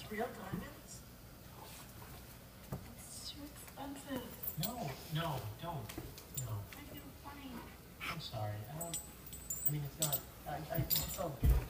Real diamonds? It's too expensive. No, don't. No. I feel funny. I'm sorry. I mean, it's not. I just felt guilty.